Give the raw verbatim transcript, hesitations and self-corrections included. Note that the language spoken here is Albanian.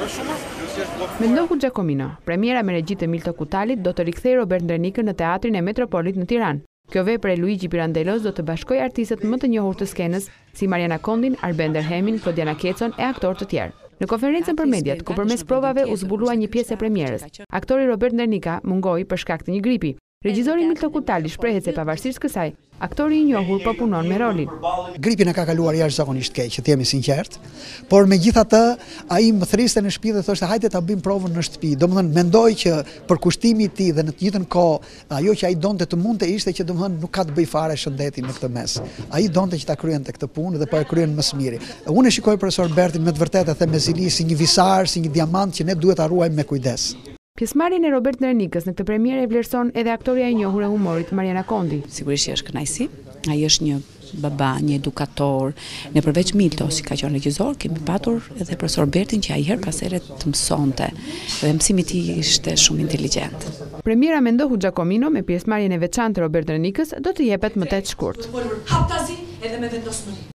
Mendohu Giacomino, premiera me regjit të Milto Kutalit, do të rikthejë Robert Ndrenikën në Teatrin e Metropolit në Tiranë. Kjo vepër e Luigi Pirandellos do të bashkojë artistët më të njohur të skenës, si Mariana Kondin, Arbender Hemin, Klodiana Kecon e aktorë të tjerë. Në konferencën për mediat, ku përmes provave u zbulua një pjesë e premierës, aktori Robert Ndrenika mungoi për shkak të një gripi. Regjizori Milto Kutali shprehet se pavarësisht kësaj, aktori i njohur po punon me rolin. Gripi na ka kaluar jashtëzakonisht keq, të jemi sinqert, por megjithatë ai më thriste në shtëpi dhe thoshte hajde ta bëjmë provën në shtëpi. Domethënë mendoj që për kushtimin e tij dhe në të njëjtën kohë, ajo që ai donte të mundte ishte që domethënë nuk ka të bëj fare shëndetin në këtë mes. Ai donte që ta kryente këtë punë dhe po e kryen më së miri. Unë e shikoj profesor Bertin me të vërtetë e them me zili si një visar, si një diamant që ne duhet ta ruajmë me kujdes. Pjesëmarrjen e Robert Ndrenikës në këtë premierë e vlerëson edhe aktoria e njohur e humorit Mariana Kondi. Sigurisht që është kënaqësi. Ai është një baba, një edukator. Ne përveç Milto, si ka qenë regjisor, kemi patur edhe profesor Bertin që ai her pas here të mësonte. Dhe mësimi i tij ishte shumë inteligjent. Premiera Mendohu Giacomino me pjesëmarrjen e veçantë Robert Ndrenikës do të jepet më tetë shkurt.